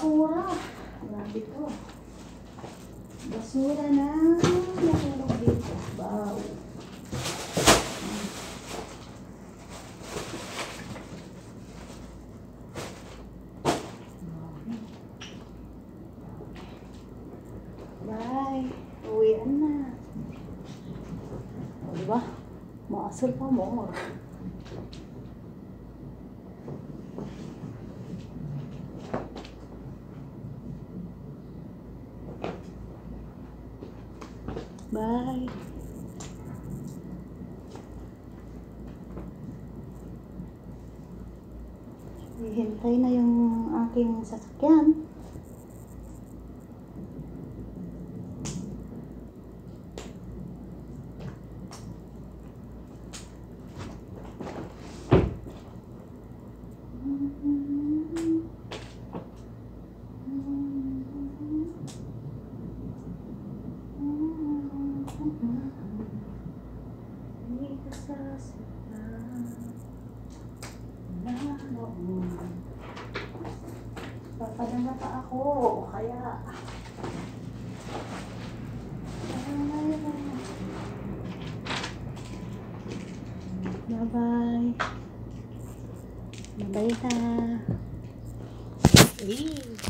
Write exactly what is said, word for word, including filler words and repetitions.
basura. Grabe to. Basura na nahulog dito. Wow. Bye. Uwian na. O, diba? Maasal pa mo. Bye. Hihintay na yung aking sasakyan. Papadala pa ako, kaya bye bye bye na.